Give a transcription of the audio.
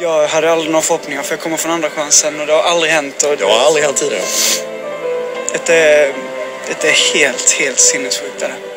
Jag hade aldrig några förhoppningar för jag kommer från andra chansen och det har aldrig hänt. Och det har aldrig hänt tidigare. Det är helt sinnessjukt det.